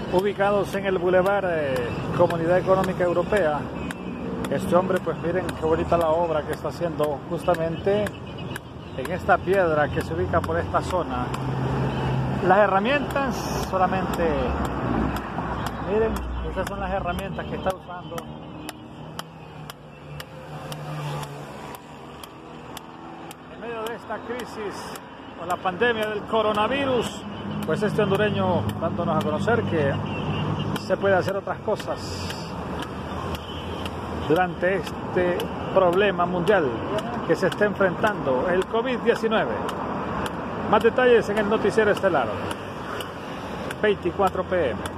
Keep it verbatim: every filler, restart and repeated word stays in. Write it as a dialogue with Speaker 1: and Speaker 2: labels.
Speaker 1: ubicados en el Boulevard eh, Comunidad Económica Europea. Este hombre, pues miren qué bonita la obra que está haciendo justamente en esta piedra que se ubica por esta zona. Las herramientas solamente, miren, estas son las herramientas que está usando. En medio de esta crisis con la pandemia del coronavirus, pues este hondureño dándonos a conocer que se puede hacer otras cosas durante este problema mundial que se está enfrentando, el COVID diecinueve. Más detalles en el noticiero estelar, veinticuatro p m